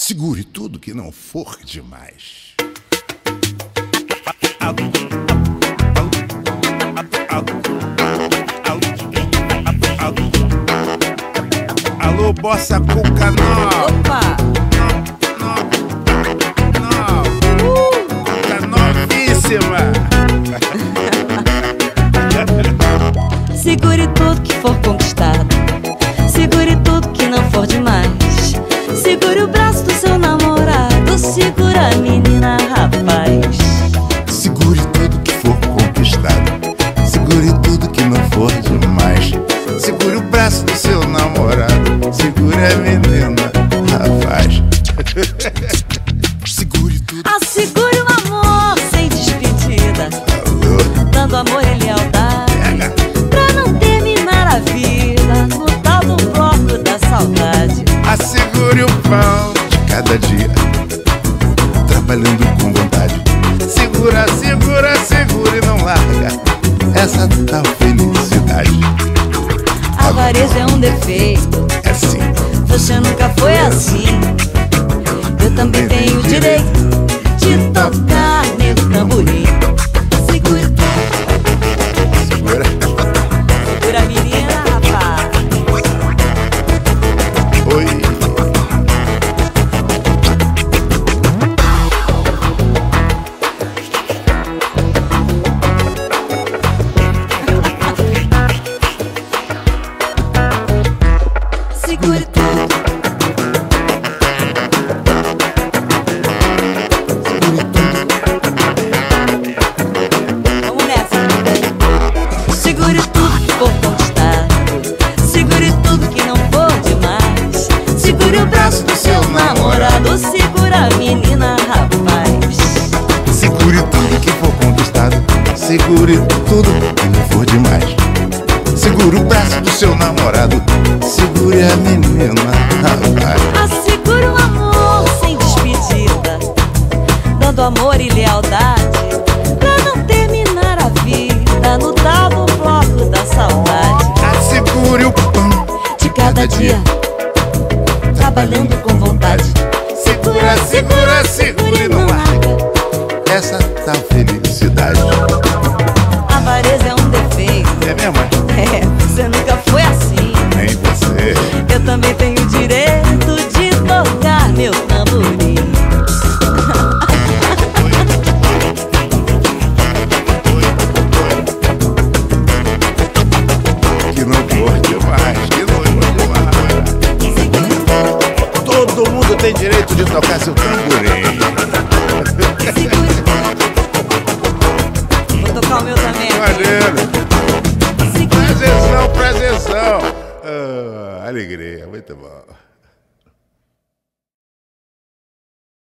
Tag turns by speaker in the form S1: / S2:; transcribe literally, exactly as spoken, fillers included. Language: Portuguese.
S1: Segure tudo que não for demais. Alô, Bossa Cuca Nova.
S2: Opa!
S1: Cuca novíssima.
S2: Segure tudo que for conquistado, segure tudo que não for demais. Segure o braço do seu namorado, segura a menina, rapaz.
S1: Segure tudo que for conquistado, segure tudo que não for demais. Segure o braço do seu namorado, segure a menina, rapaz. Segure tudo.
S2: Assegure o amor sem despedida,
S1: Alô.
S2: dando amor e lealdade, pra não terminar a vida no tal do bloco da saudade.
S1: Assegure o pão de cada dia, trabalhando com vontade. Segura, segura, segura e não larga essa tal felicidade.
S2: Avareza é um defeito,
S1: É assim,
S2: você nunca foi assim. Eu também tenho o direito de tocar meu tamborim. Segura,
S1: segura.
S2: segura a menina, rapaz.
S1: Oi.
S2: Segure tudo. Vamos nessa. Segure tudo que for conquistado, segure tudo que não for demais. Segure o braço do seu namorado, segura a menina, rapaz.
S1: Segure tudo que for conquistado, segure tudo que não for demais. Segure o braço do seu namorado, segure a menina, rapaz.
S2: Assegure o amor sem despedida, dando amor e lealdade, pra não terminar a vida no tal do bloco da saudade.
S1: Assegure o pão
S2: De cada dia, trabalhando com vontade. Segura, segura, segura e não larga.
S1: essa tal felicidade.
S2: Avareza é um defeito.
S1: É mesmo?
S2: É, você nunca foi assim.
S1: Nem você.
S2: Eu também tenho o direito de tocar meu tamborim.
S1: Que não for demais, que não for demais. Todo mundo tem direito de tocar seu tamborim.
S2: Vou tocar o meu também.
S1: Maneiro. Prazerzão, prazerzão. Ah, alegria, muito bom.